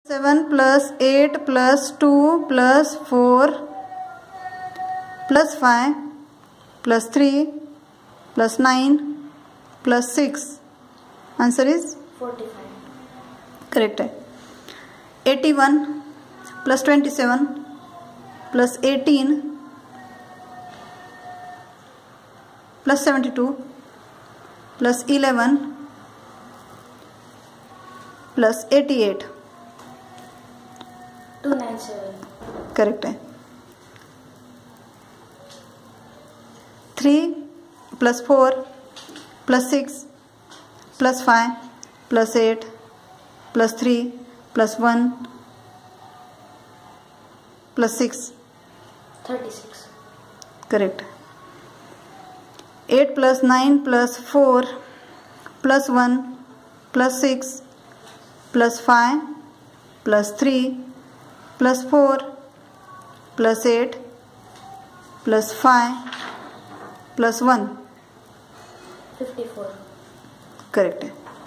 7 plus 8 plus 2 plus 4 plus 5 plus 3 plus 9 plus 6. Answer is 45. correct है. 81 plus 27 plus 18 plus 72 plus 11 plus 88. 297. Correct है. 3 plus 4 plus 6 plus 5 plus 8 plus 3 plus 1 plus 6. 36. Correct. 8 plus 9 plus 4 plus 1 plus 6 plus 5 plus 3 plus 4 plus 8 plus 5 plus 1. 54. Correct है.